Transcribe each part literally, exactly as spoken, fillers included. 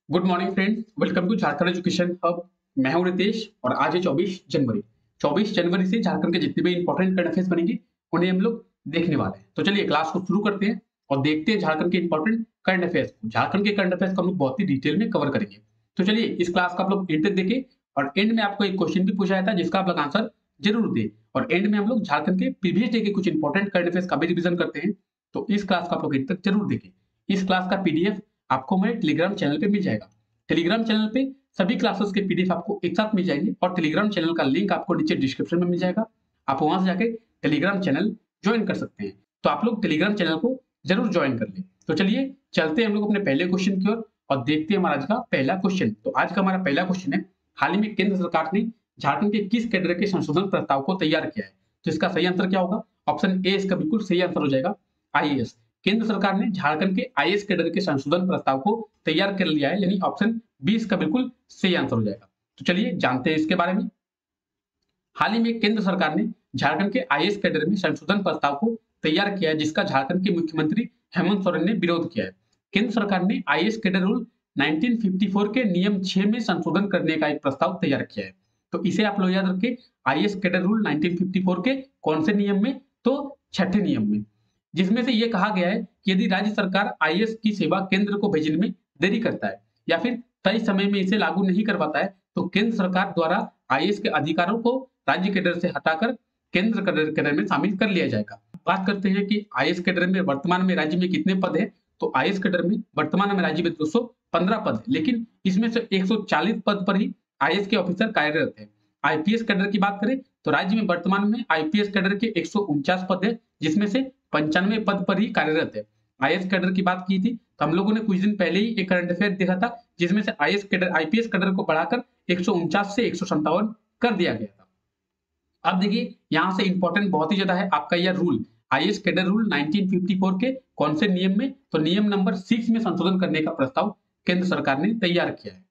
Good morning friends, welcome to Jharkhand education hub. मैं हूं रितेश और आज है चौबीस जनवरी। चौबीस जनवरी से झारखंड के जितने भी इंपॉर्टेंट करंट अफेयर्स बनेंगे उन्हें हम लोग देखने वाले हैं। तो चलिए क्लास को शुरू करते हैं और देखते हैं झारखंड के इंपॉर्टेंट करंट अफेयर्स को। झारखंड के करंट अफेयर्स को हम लोग बहुत ही डिटेल में कवर करेंगे। तो चलिए इस क्लास का आप लोग एंड तक देखें और एंड में आपको एक क्वेश्चन भी पूछा जाता है जिसका आप लोग आंसर जरूर दें। और एंड में हम लोग झारखंड के प्रीवियस डे के कुछ इंपॉर्टेंट करंट अफेयर्स का भी रिविजन करते हैं। तो इस क्लास का आप लोग एंड तक जरूर देखें। इस क्लास का पीडीएफ आपको हमारे टेलीग्राम चैनल पे मिल जाएगा। टेलीग्राम चैनल पे सभी क्लासेस के पीडीएफ आपको एक साथ मिल जाएंगे और टेलीग्राम चैनल का लिंक आपको नीचे डिस्क्रिप्शन में मिल जाएगा। आप वहां से जाके टेलीग्राम चैनल ज्वाइन कर सकते हैं। तो आप लोग टेलीग्राम चैनल को जरूर ज्वाइन कर लें। तो चलिए चलते हैं हम लोग अपने पहले क्वेश्चन की ओर और, और देखते हैं हमारा आज का पहला क्वेश्चन। तो आज का हमारा पहला क्वेश्चन है, हाल ही में केंद्र सरकार ने झारखंड के किस कैडर के संशोधन प्रस्ताव को तैयार किया है? तो इसका सही आंसर क्या होगा? ऑप्शन ए इसका बिल्कुल सही आंसर हो जाएगा, आईएएस। केंद्र सरकार ने झारखंड के आईएएस कैडर के संशोधन प्रस्ताव को तैयार कर लिया है, यानी ऑप्शन बी इसका बिल्कुल सही आंसर हो जाएगा। तो चलिए जानते हैं इसके बारे में। हाल ही में केंद्र सरकार ने झारखंड के आईएएस कैडर में संशोधन प्रस्ताव को तैयार किया है, जिसका झारखंड के मुख्यमंत्री हेमंत सोरेन ने विरोध किया है। केंद्र सरकार ने आईएएस कैडर रूल उन्नीस सौ चौवन के नियम छह में संशोधन करने का एक प्रस्ताव तैयार किया है। तो इसे आप लोग याद रखें, आईएएस कैडर रूल उन्नीस सौ चौवन के कौन से नियम में? तो छठे नियम में, जिसमें से यह कहा गया है कि यदि राज्य सरकार आईएएस की सेवा केंद्र को भेजने में देरी करता है या फिर तय समय में इसे लागू नहीं कर पाता है, तो केंद्र सरकार द्वारा आईएएस के अधिकारों को राज्य कैडर से हटाकर केंद्र कैडर में शामिल कर लिया जाएगा। बात करते हैं कि आईएएस कैडर में वर्तमान में राज्य में कितने पद हैं। तो आईएएस कैडर में वर्तमान में राज्य में दो सौ पंद्रह पद है, लेकिन इसमें से एक सौ चालीस पद पर ही आईएएस के ऑफिसर कार्यरत है। आईपीएस कैडर की बात करें तो राज्य में वर्तमान में आईपीएस कैडर के एक सौ उनचास पद है, जिसमें से पंचानवे पद पर ही कार्यरत है। आईएएस कैडर की बात की थी तो हम लोगों ने कुछ दिन पहले ही एक करंट अफेयर देखा था, जिसमें से आईएएस कैडर आईपीएस कैडर को बढ़ाकर एक सौ उनचास से एक सौ संतावन कर दिया गया था। अब देखिए यहां से इंपॉर्टेंट बहुत ही ज्यादा है आपका यह रूल, आईएएस कैडर रूल उन्नीस सौ चौवन के कौन से नियम में? तो नियम नंबर सिक्स में संशोधन करने का प्रस्ताव केंद्र सरकार ने तैयार किया है।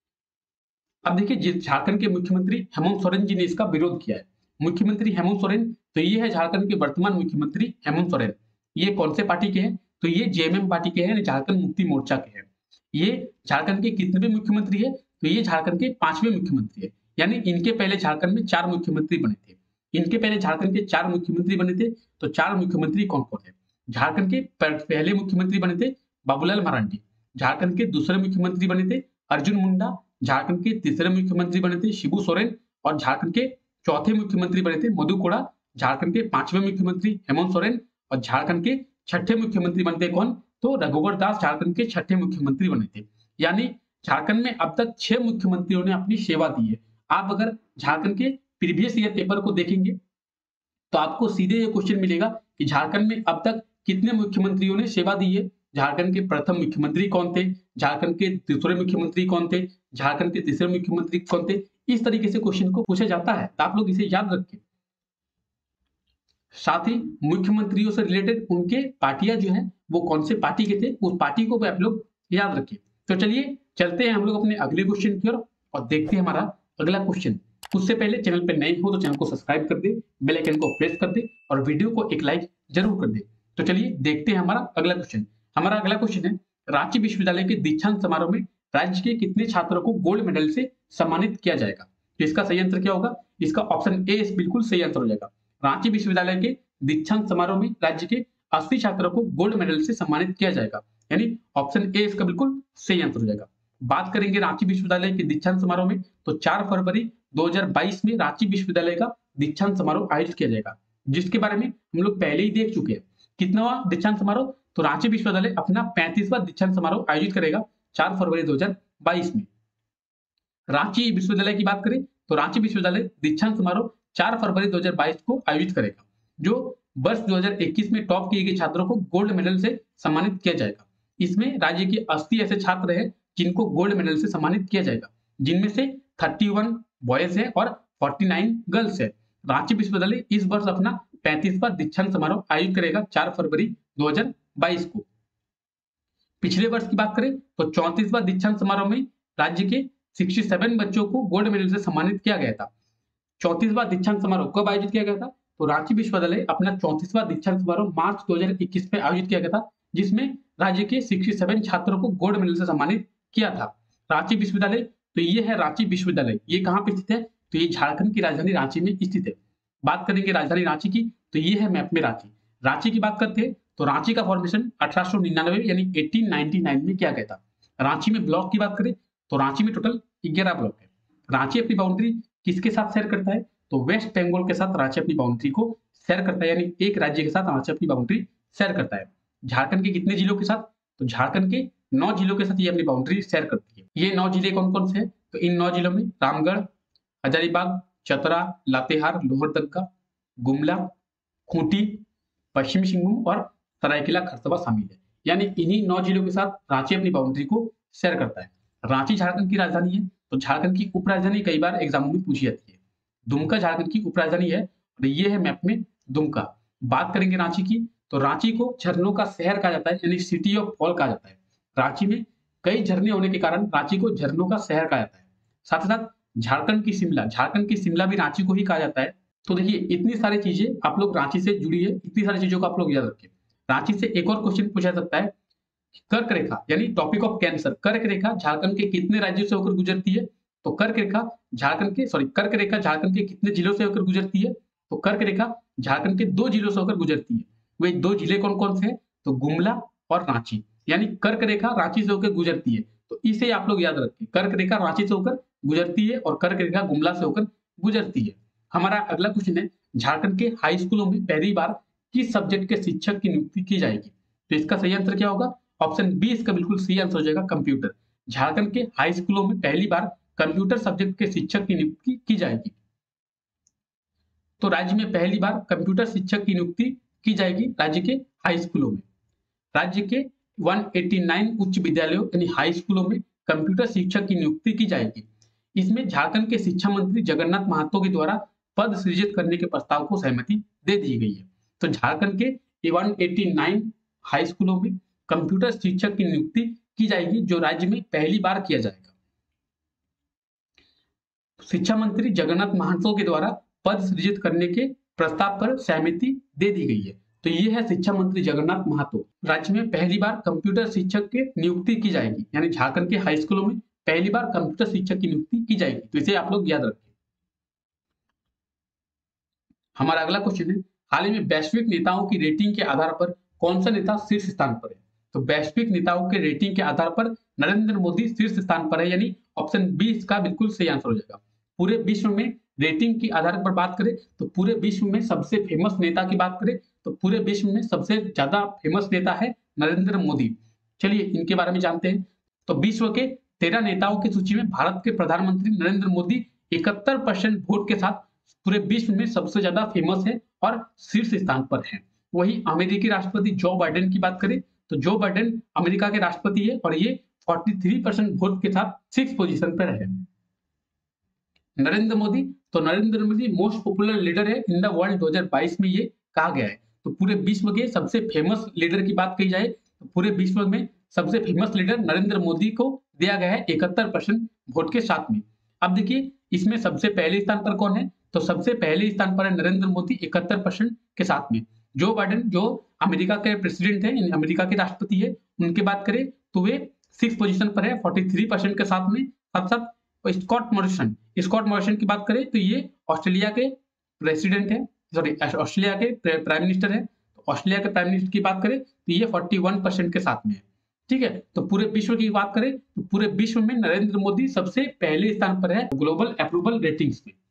अब देखिए झारखंड के मुख्यमंत्री हेमंत सोरेन जी ने इसका विरोध किया है। मुख्यमंत्री हेमंत सोरेन, तो ये है झारखंड के वर्तमान मुख्यमंत्री हेमंत सोरेन। ये कौन से पार्टी के हैं? तो ये जेएमएम पार्टी के हैं, झारखंड मुक्ति मोर्चा के हैं। ये झारखंड के कितने मुख्यमंत्री है? तो ये झारखंड के पांचवें मुख्यमंत्री है, यानी इनके पहले झारखंड में चार मुख्यमंत्री बने थे। इनके पहले झारखंड के चार मुख्यमंत्री बने थे। तो चार मुख्यमंत्री कौन कौन है? झारखंड के पहले मुख्यमंत्री बने थे बाबूलाल मरांडी। झारखंड के दूसरे मुख्यमंत्री बने थे अर्जुन मुंडा। झारखंड के तीसरे मुख्यमंत्री बने थे शिबू सोरेन और झारखंड के चौथे मुख्यमंत्री बने थे मधु कोड़ा। झारखंड के पांचवें मुख्यमंत्री हेमंत सोरेन और झारखंड के छठे मुख्यमंत्री बनते कौन? तो रघुवर दास झारखंड के छठे मुख्यमंत्री बने थे। यानी झारखंड में अब तक छह मुख्यमंत्रियों ने अपनी सेवा दी है। आप अगर झारखंड के प्रीवियस ईयर पेपर को देखेंगे तो आपको सीधे ये क्वेश्चन मिलेगा कि झारखंड में अब तक कितने मुख्यमंत्रियों ने सेवा दी है। झारखंड के प्रथम मुख्यमंत्री कौन थे, झारखंड के दूसरे मुख्यमंत्री कौन थे, झारखंड के तीसरे मुख्यमंत्री कौन थे, इस तरीके से क्वेश्चन को पूछा जाता है। तो आप लोग इसे याद रखें। साथ ही मुख्यमंत्रियों से रिलेटेड उनके पार्टियां जो है वो कौन से पार्टी के थे, उस पार्टी को भी आप लोग याद रखें। तो चलिए चलते हैं हम लोग अपने अगले क्वेश्चन की ओर और देखते हैं हमारा अगला क्वेश्चन। उससे पहले चैनल पर नए हो तो चैनल को सब्सक्राइब कर दे, बेल आइकन को प्रेस कर दे और वीडियो को एक लाइक जरूर कर दे। तो चलिए देखते हैं हमारा अगला क्वेश्चन। हमारा अगला क्वेश्चन है, रांची विश्वविद्यालय के दीक्षांत समारोह में राज्य के कितने छात्रों को गोल्ड मेडल से सम्मानित किया जाएगा? तो इसका सही आंसर क्या होगा? इसका ऑप्शन ए बिल्कुल सही आंसर हो जाएगा। रांची विश्वविद्यालय के दीक्षांत समारोह में राज्य के अस्सी छात्रों को गोल्ड मेडल से सम्मानित किया जाएगा, यानी ऑप्शन ए इसका बिल्कुल सही आंसर हो जाएगा। बात करेंगे रांची विश्वविद्यालय के दीक्षांत समारोह में तो चार फरवरी दो हज़ार बाईस में रांची विश्वविद्यालय का दीक्षांत समारोह आयोजित किया जाएगा, जिसके बारे में हम लोग पहले ही देख चुके हैं। कितनावा दीक्षांत समारोह? तो रांची विश्वविद्यालय अपना पैंतीसवां दीक्षांत समारोह आयोजित करेगा चार फरवरी दो हज़ार बाईस में। रांची विश्वविद्यालय की बात करें तो रांची विश्वविद्यालय दीक्षांत समारोह चार फरवरी दो हज़ार बाईस को आयोजित करेगा, जो वर्ष दो हज़ार इक्कीस में टॉप किए गए छात्रों को गोल्ड मेडल से सम्मानित किया जाएगा। इसमें राज्य के अस्सी ऐसे छात्र हैं जिनको गोल्ड मेडल से सम्मानित किया जाएगा, जिनमें से इकतीस बॉयज है और उनचास गर्ल्स है। रांची विश्वविद्यालय इस वर्ष अपना पैंतीसवां दीक्षांत समारोह आयोजित करेगा चार फरवरी दो हज़ार बाईस को। पिछले वर्ष की बात करें तो चौंतीसवां दीक्षांत समारोह में राज्य के सड़सठ बच्चों को गोल्ड मेडल से सम्मानित किया गया था। चौंतीसवां दीक्षांत समारोह कब आयोजित किया गया था? तो रांची विश्वविद्यालय अपना चौंतीसवां दीक्षांत समारोह मार्च दो हज़ार इक्कीस में आयोजित किया गया था, जिसमें राज्य के सड़सठ छात्रों को गोल्ड मेडल से सम्मानित किया था। रांची विश्वविद्यालय, तो ये है रांची विश्वविद्यालय। ये कहाँ पे स्थित है? तो ये झारखंड की राजधानी रांची में स्थित है। बात करेंगे राजधानी रांची की, तो ये है मैप में रांची। रांची की बात करते हैं तो रांची का फॉर्मेशन अठारह सौ निन्यानवे यानी अठारह सौ निन्यानवे में किया गया था। रांची में ब्लॉक की बात करें तो रांची में टोटल ग्यारह ब्लॉक है। रांची अपनी बाउंड्री किसके साथ शेयर करता है? तो वेस्ट बंगाल के साथ रांची अपनी बाउंड्री को शेयर करता है, यानी एक राज्य के साथ रांची अपनी बाउंड्री शेयर करता है। झारखंड के कितने जिलों के साथ? तो झारखंड के नौ जिलों के साथ ये अपनी बाउंड्री शेयर करती है। ये नौ जिले कौन कौन से हैं? तो इन नौ जिलों में रामगढ़, हजारीबाग, चतरा, लातेहार, लोहरदगा, गुमला, खूंटी, पश्चिमी सिंहभूम और सरायकेला खरसावां शामिल है। यानी इन्हीं नौ जिलों के साथ रांची अपनी बाउंड्री को शेयर करता है। रांची झारखंड की राजधानी है, तो झारखंड की उपराजधानी कई बार एग्जामों में पूछी जाती है। दुमका झारखंड की उपराजधानी है और ये है मैप में दुमका। बात करेंगे रांची की, तो रांची को झरनों का शहर कहा जाता है, यानी सिटी ऑफ फॉल कहा जाता है। रांची में कई झरने होने के कारण रांची को झरनों का शहर कहा जाता है। साथ ही साथ झारखंड की शिमला, झारखंड की शिमला भी रांची को ही कहा जाता है। तो देखिए इतनी सारी चीजें आप लोग रांची से जुड़ी है, इतनी सारी चीजों को आप लोग याद रखिए। रांची से एक और क्वेश्चन पूछा सकता है, कर्क रेखा यानी टॉपिक ऑफ कैंसर, कर्क रेखा झारखंड के कितने राज्यों से होकर गुजरती है? तो कर्क रेखा झारखंड के सॉरी कर्क रेखा झारखंड के कितने जिलों से होकर गुजरती है? तो कर्क रेखा झारखंड के दो जिलों से होकर गुजरती है। वे दो जिले कौन कौन से हैं? तो गुमला और रांची। यानी कर्क रेखा रांची से होकर गुजरती है, तो इसे आप लोग याद रखें। कर्क रेखा रांची से होकर गुजरती है और कर्क रेखा गुमला से होकर गुजरती है। हमारा अगला क्वेश्चन है, झारखंड के हाई स्कूलों में पहली बार किस सब्जेक्ट के शिक्षक की नियुक्ति की जाएगी? तो इसका सही आंसर क्या होगा? ऑप्शन बी इसका बिल्कुल सही आंसर हो जाएगा, कंप्यूटर। झारखंड के हाई स्कूलों में पहली बार कंप्यूटर सब्जेक्ट के शिक्षक की नियुक्ति की जाएगी। तो राज्य में पहली बार कंप्यूटर शिक्षक की नियुक्ति की जाएगी राज्य के हाई स्कूलों में। राज्य के एक सौ नवासी उच्च विद्यालयों यानी हाई स्कूलों में कंप्यूटर शिक्षक की नियुक्ति की जाएगी। इसमें झारखंड के शिक्षा मंत्री जगन्नाथ महतो के द्वारा पद सृजित करने के प्रस्ताव को सहमति दे दी गई है। तो झारखंड के एक सौ नवासी हाई स्कूलों में कंप्यूटर शिक्षक की नियुक्ति की जाएगी, जो राज्य में पहली बार किया जाएगा। शिक्षा मंत्री जगन्नाथ महतो के द्वारा पद सृजित करने के प्रस्ताव पर सहमति दे दी गई है। तो ये है शिक्षा मंत्री जगन्नाथ महतो। राज्य में पहली बार कंप्यूटर शिक्षक की नियुक्ति की जाएगी, यानी झारखंड के हाई स्कूलों में पहली बार कंप्यूटर शिक्षक की नियुक्ति की जाएगी। तो इसे आप लोग याद रखें। हमारा अगला क्वेश्चन है, हाल ही में वैश्विक नेताओं की रेटिंग के आधार पर कौन सा नेता शीर्ष स्थान पर है? तो वैश्विक नेताओं के रेटिंग के आधार पर नरेंद्र मोदी शीर्ष स्थान पर है, यानी ऑप्शन बी इसका बिल्कुल सही आंसर हो जाएगा। पूरे विश्व में रेटिंग के आधार पर बात करें तो पूरे विश्व में सबसे फेमस नेता की बात करें तो पूरे विश्व में सबसे ज्यादा फेमस नेता है नरेंद्र मोदी। चलिए इनके बारे में जानते हैं। तो विश्व के तेरह नेताओं की सूची में भारत के प्रधानमंत्री नरेंद्र मोदी इकहत्तर परसेंट वोट के साथ पूरे विश्व में सबसे ज्यादा फेमस है और शीर्ष स्थान पर है। वही अमेरिकी राष्ट्रपति जो बाइडेन की बात करें तो जो बाइडेन अमेरिका के राष्ट्रपति है और ये तैंतालीस परसेंट वोट के साथ सिक्स पोजीशन पर है। नरेंद्र मोदी, तो Narendra Modi most popular leader है इन द वर्ल्ड दो हज़ार बाईस में ये कहा गया है। तो पूरे विश्व के सबसे फेमस लीडर की बात कही जाए तो पूरे विश्व में सबसे फेमस लीडर नरेंद्र मोदी को दिया गया है इकहत्तर परसेंट वोट के साथ में। अब देखिए इसमें सबसे पहले स्थान पर कौन है? तो सबसे पहले स्थान पर है नरेंद्र मोदी इकहत्तर परसेंट के साथ में। जो बाइडेन जो अमेरिका के प्रेसिडेंट है, अमेरिका के राष्ट्रपति है, उनकी बात करें तो वे सिक्स पोजीशन पर है तैंतालीस परसेंट के साथ में। साथ साथ स्कॉट मॉरिसन, स्कॉट मॉरिसन की बात करें तो ये ऑस्ट्रेलिया के प्रेसिडेंट है, सॉरी ऑस्ट्रेलिया के प्राइम मिनिस्टर है। तो ऑस्ट्रेलिया के प्राइम मिनिस्टर की बात करें तो ये इकतालीस परसेंट के साथ में है। ठीक है, तो पूरे विश्व की बात करें तो पूरे विश्व में नरेंद्र मोदी सबसे पहले स्थान पर है ग्लोबल अप्रूवल रेटिंग्स में।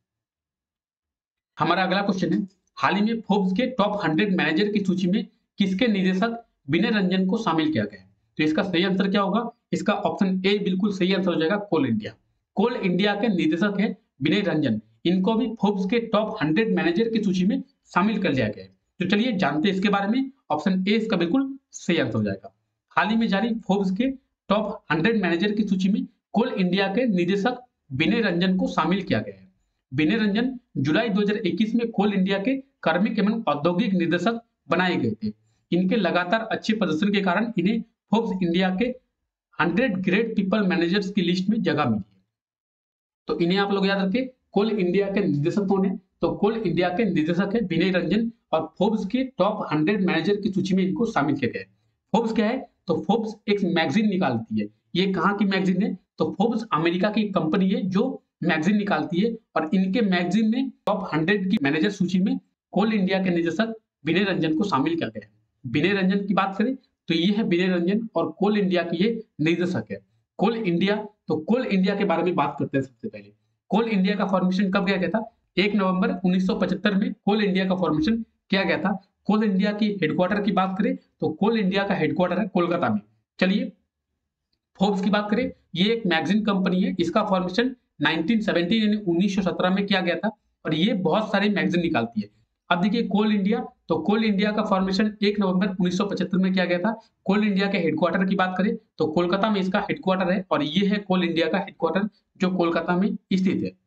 हमारा अगला क्वेश्चन है, हाल ही में फोर्ब्स के टॉप हंड्रेड मैनेजर की सूची में किसके निदेशक विनय रंजन को शामिल किया गया है? तो इसका सही आंसर क्या होगा? इसका ऑप्शन ए बिल्कुल सही आंसर हो जाएगा, कोल इंडिया। कोल इंडिया के निदेशक है विनय रंजन। इनको भी फोर्ब्स के टॉप हंड्रेड मैनेजर की सूची में शामिल कर लिया गया है। तो चलिए जानते हैं इसके बारे में। ऑप्शन ए इसका बिल्कुल सही आंसर हो जाएगा। हाल ही में जारी फोर्ब्स के टॉप हंड्रेड मैनेजर की सूची में कोल इंडिया के निदेशक विनय रंजन को शामिल किया गया है। विनय रंजन जुलाई दो हज़ार इक्कीस में कोल इंडिया के कार्मिक एवं औद्योगिक निदेशक बनाए गए थे। इनके लगातार अच्छे प्रदर्शन के कारण इन्हें फोर्ब्स इंडिया के हंड्रेड ग्रेट पीपल मैनेजर्स की लिस्ट में जगह मिली है। तो इन्हें आप लोग याद रखें। कोल इंडिया के निदेशक कौन है? तो कोल इंडिया के निदेशक है विनय रंजन और फोर्ब्स के टॉप हंड्रेड मैनेजर की सूची में इनको शामिल किया गया है। फोर्ब्स क्या है? तो फोर्ब्स एक मैगजीन निकालती है। ये कहाँ की मैगजीन है? तो फोर्ब्स अमेरिका की कंपनी है जो मैगजीन निकालती है और इनके मैगजीन में टॉप हंड्रेड की मैनेजर सूची में कोल इंडिया के निदेशक विनय रंजन को शामिल किया गया है। विनय रंजन की बात करें तो ये है विनय रंजन और कोल इंडिया की ये निदेशक है। कोल इंडिया, तो कोल इंडिया के बारे में बात करते हैं। सबसे पहले कोल इंडिया का फॉर्मेशन कब किया गया था? एक नवंबर उन्नीस सौ पचहत्तर में कोल इंडिया का फॉर्मेशन किया गया था। कोल इंडिया की हेडक्वार्टर की बात करें तो कोल इंडिया का हेडक्वार्टर है कोलकाता में। चलिए फोर्ब्स की बात करें, ये एक मैगजीन कंपनी है, इसका फॉर्मेशन उन्नीस सौ सत्रह यानी उन्नीस सौ सत्रह में किया गया था और ये बहुत सारे मैगजीन निकालती है। अब देखिए कोल इंडिया, तो कोल इंडिया का फॉर्मेशन एक नवंबर उन्नीस सौ पचहत्तर में किया गया था। कोल इंडिया के हेडक्वार्टर की बात करें तो कोलकाता में इसका हेडक्वार्टर है और ये है कोल इंडिया का हेडक्वार्टर जो कोलकाता में स्थित है।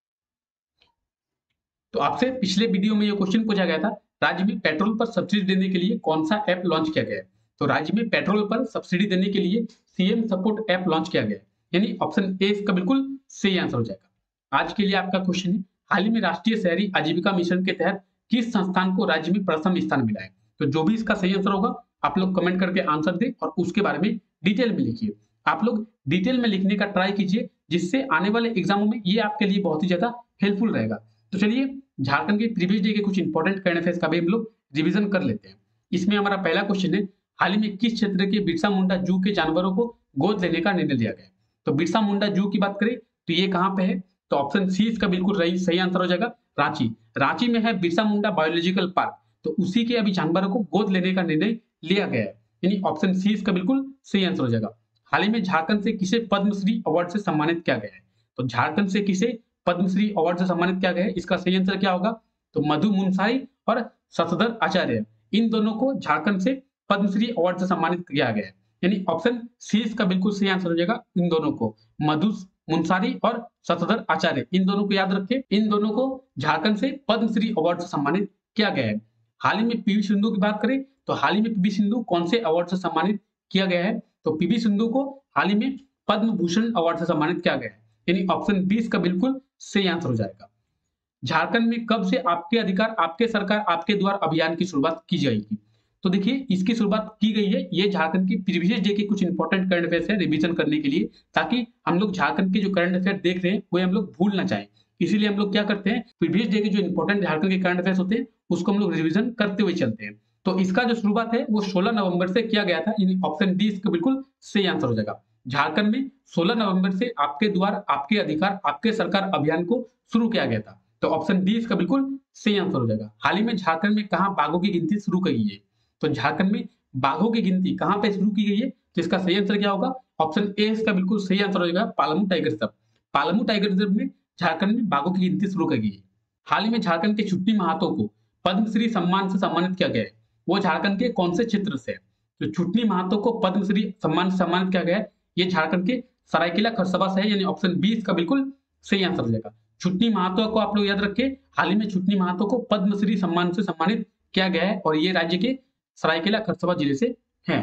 तो आपसे पिछले वीडियो में ये क्वेश्चन पूछा गया था, राज्य में पेट्रोल पर सब्सिडी देने के लिए कौन सा ऐप लॉन्च किया गया है? तो राज्य में पेट्रोल पर सब्सिडी देने के लिए सीएम सपोर्ट ऐप लॉन्च किया गया है, यानी ऑप्शन ए इसका बिल्कुल सही आंसर हो जाएगा। आज के लिए आपका क्वेश्चन है, हाल ही में राष्ट्रीय शहरी आजीविका मिशन के तहत किस संस्थान को राज्य में प्रथम स्थान मिला है? तो जो भी इसका सही आंसर होगा आप लोग कमेंट करके आंसर दें और उसके बारे में डिटेल में लिखिए। आप लोग डिटेल में लिखने का ट्राई कीजिए जिससे आने वाले एग्जामों में ये आपके लिए बहुत ही ज्यादा हेल्पफुल रहेगा। तो चलिए झारखंड के प्रीवियस डे के कुछ इंपॉर्टेंट करंट अफेयर्स का भी हम लोग रिवीजन कर लेते हैं। इसमें हमारा पहला क्वेश्चन है, हाल ही में किस क्षेत्र के बिरसा मुंडा जू के जानवरों को गोद लेने का निर्णय लिया गया? तो बिरसा मुंडा जू की बात करें तो ये कहाँ पे है? तो ऑप्शन सी इसका बिल्कुल सही आंसर हो जाएगा, रांची। रांची में है बिरसा मुंडा बायोलॉजिकल पार्क, तो उसी के अभी जानवरों को गोद लेने का निर्णय लिया गया है, यानी ऑप्शन सी इसका बिल्कुल सही आंसर हो जाएगा। हाल ही में झारखंड से किसे पद्मश्री अवार्ड से सम्मानित किया गया है? तो झारखंड से किसे पद्मश्री अवार्ड से सम्मानित किया गया है? इसका सही आंसर क्या होगा? तो मधु मुंसाई और शशधर आचार्य, इन दोनों को झारखंड से पद्मश्री अवार्ड से सम्मानित किया गया है, यानी ऑप्शन सी इसका बिल्कुल सही आंसर हो जाएगा। इन दोनों को, मधु मुंसारी और शशधर आचार्य, इन दोनों को याद रखिए, इन दोनों को झारखंड से पद्मश्री अवार्ड से सम्मानित किया गया है। हाल ही में पीवी सिंधु की बात करें तो हाल ही में पीवी सिंधु कौन से अवार्ड से सम्मानित किया गया है? तो पीवी सिंधु को हाल ही में पद्म भूषण अवार्ड से सम्मानित किया गया है, यानी ऑप्शन बीस का बिल्कुल सही आंसर हो जाएगा। झारखंड में कब से आपके अधिकार आपके सरकार आपके द्वार अभियान की शुरुआत की जाएगी? तो देखिए इसकी शुरुआत की गई है, ये झारखंड की प्रीवियस डे के कुछ इंपॉर्टेंट करंट अफेयर्स है रिवीजन करने के लिए, ताकि हम लोग झारखंड के जो करंट अफेयर देख रहे हैं वो हम लोग भूल ना जाए। इसीलिए हम लोग क्या करते हैं, प्रीवियस डे के जो इंपॉर्टेंट झारखंड के करंट अफेयर्स होते हैं उसको हम लोग रिवीजन करते हुए चलते हैं। तो इसका जो शुरुआत है वो सोलह नवंबर से किया गया था, यानी ऑप्शन डी इसका बिल्कुल सही आंसर हो जाएगा। झारखंड में सोलह नवंबर से आपके द्वार आपके अधिकार आपके सरकार अभियान को शुरू किया गया था, तो ऑप्शन डी इसका बिल्कुल सही आंसर हो जाएगा। हाल ही में झारखंड में कहां बाघों की गिनती शुरू की गई है? तो झारखंड में बाघों की गिनती कहां पे शुरू की गई है? तो इसका सही आंसर क्या होगा? ऑप्शन ए इसका बिल्कुल सही आंसर हो जाएगा, Palamu tiger reserve. Palamu tiger reserve में झारखंड में बाघों की गिनती शुरू की गई है। हाल ही में झारखंड के छुट्टी महातो को पद्मश्री सम्मान से सम्मानित किया गया है, वो झारखंड के कौन से क्षेत्र से है? तो छुट्टी महातो को पद्मश्री सम्मान से सम्मानित किया गया है, ये झारखंड के सरायकेला खरसावां से है, यानी ऑप्शन बी इसका बिल्कुल सही आंसर हो जाएगा। छुट्टी महातो को आप लोग याद रखें, हाल ही में छुट्टी महातो को पद्मश्री सम्मान से सम्मानित किया गया है और ये राज्य के सरायकेला खरसावां जिले से है।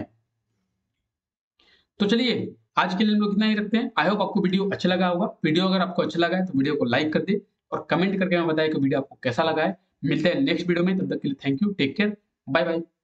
तो चलिए आज के लिए हम लोग इतना ही रखते हैं। आई होप आपको वीडियो अच्छा लगा होगा। वीडियो अगर आपको अच्छा लगा है तो वीडियो को लाइक कर दे और कमेंट करके हमें बताएं कि वीडियो आपको कैसा लगा है। मिलते हैं नेक्स्ट वीडियो में, तब तक के लिए thank you, take care, bye bye.